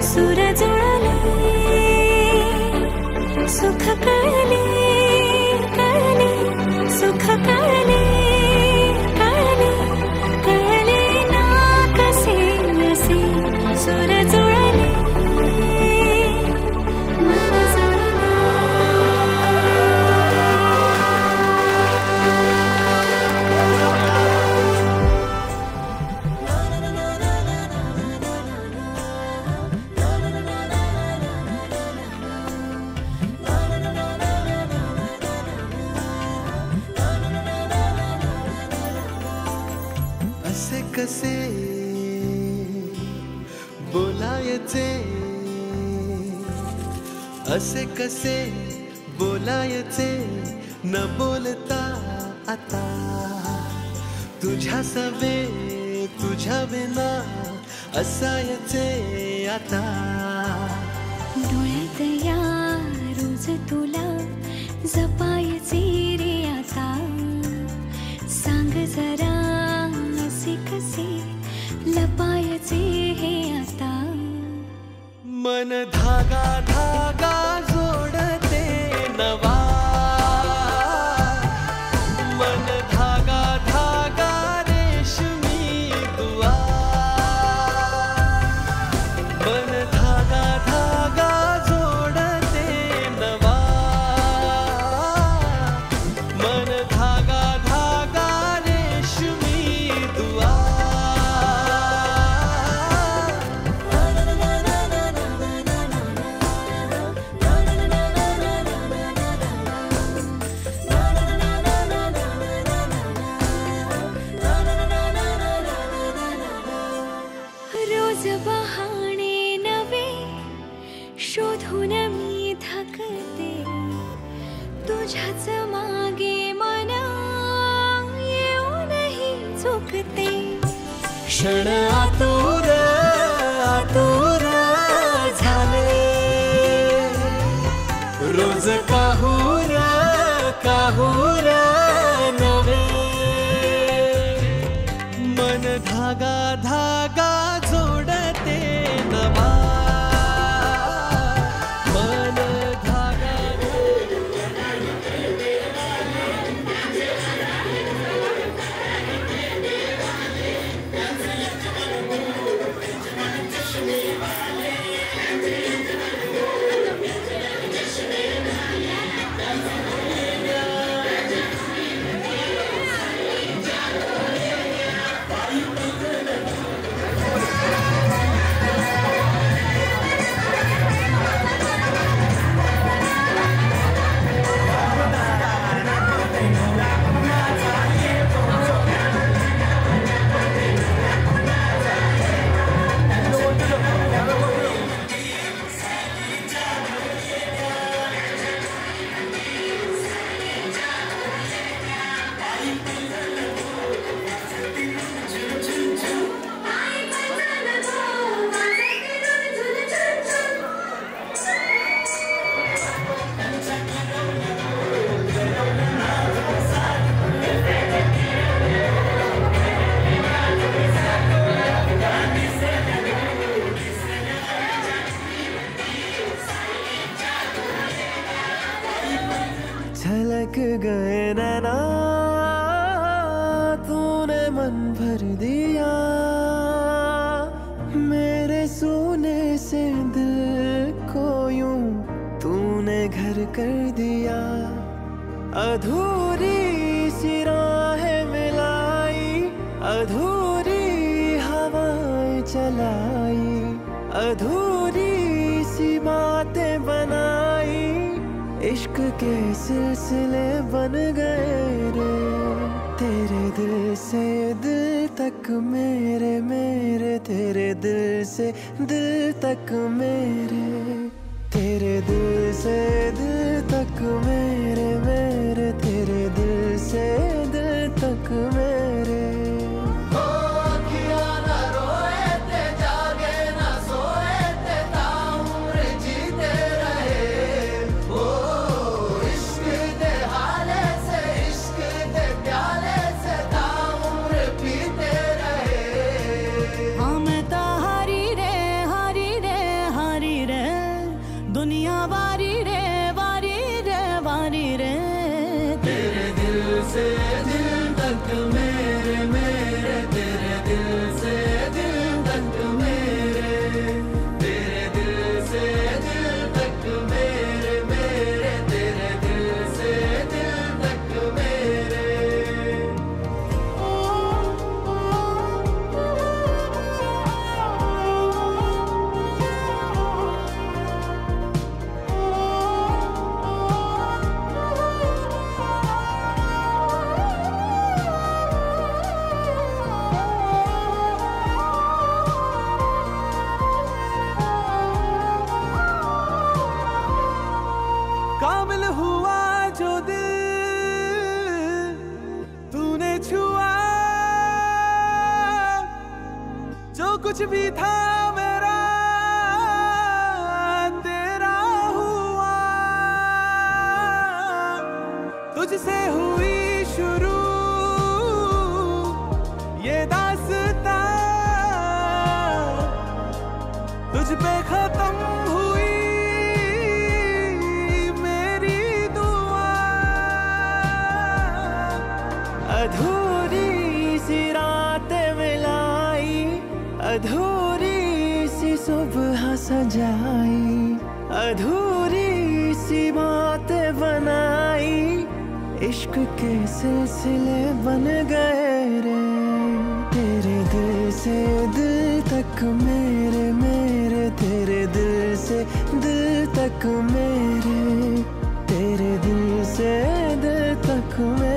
सूरज उड़ले सुख कळले कळले सुख कळले कळले कळले ना कसे असे सूरज उड़ले मन जुळले असे कसे बोलायचे असे कसे बोलायचे न बोलता आता तुझ्या सवे तुझ्या विना असायचे आता डोळ्यात या रोज तुला जपायचे रे आता सांग जरा असे कसे लपायचे हे आता मन धागा धागा जोडते नवा मन धागा धागा रेशमी दुआ मन धागा धागा जोडते नवा मन धागा धागा रेशमी दुआ रोज बहाणे नवे शोधून मी थकते तुझ्याच मागे मन येऊनही चुकते क्षण आतुर आतुर झाले रोज काहूर काहूर नवे मन धागा धागा जोडते नवा मन धागा छलक गए नैना तूने मन भर दिया मेरे सोने से दिल को यूं तूने घर कर दिया अधूरी सी राहें मिलाई अधूरी हवाएं चलाई अधूरी सी बातें बनाई इश्क के सिलसिले बन गए रे तेरे दिल से दिल तक मेरे मेरे तेरे दिल से दिल तक मेरे तेरे दिल से दिल तक मेरे मेरे तेरे दिल से दिल तक मेरे कुछ भी था मेरा तेरा हुआ, तुझसे हुई शुरू ये दास्तां, तुझ पे खत्म हुई मेरी दुआ। अधूरी सी रातें मिलाई, अधूरी सी सुबह सजाई, अधूरी सी बातें बनाई, इश्क के सिलसिले बन गए रे। तेरे दिल से दिल तक मेरे, मेरे तेरे दिल से दिल तक मेरे, तेरे दिल से दिल तक मेरे।